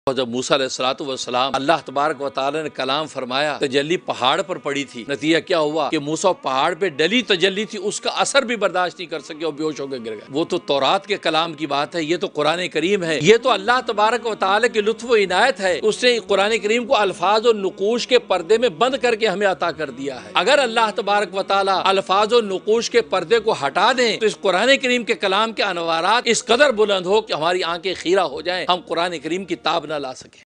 और जब मूसा अलैहिस्सलातु वस्सलाम अल्लाह तबारक व तआला ने कलाम फरमाया, तजल्ली पहाड़ पर पड़ी थी। नतीजा क्या हुआ कि मूसा पहाड़ पे डली तजल्ली थी, उसका असर भी बर्दाश्त नहीं कर सके और बेहोश होकर गिर गए। वो तो तौरात के कलाम की बात है, ये तो कुरान करीम है। ये तो अल्लाह तबारक व तआला की लुत्फ व इनायत है। उसने कुरान करीम को अल्फाज और नुकूश के पर्दे में बंद करके हमें अता कर दिया है। अगर अल्लाह तबारक व तआला अल्फाज और नुकूश के पर्दे को हटा दें तो इस कुरान करीम के कलाम के अनवारात इस कदर बुलंद हो कि हमारी आंखें खीरा हो जाएं, हम कुरान करीम की ताब न ला सके।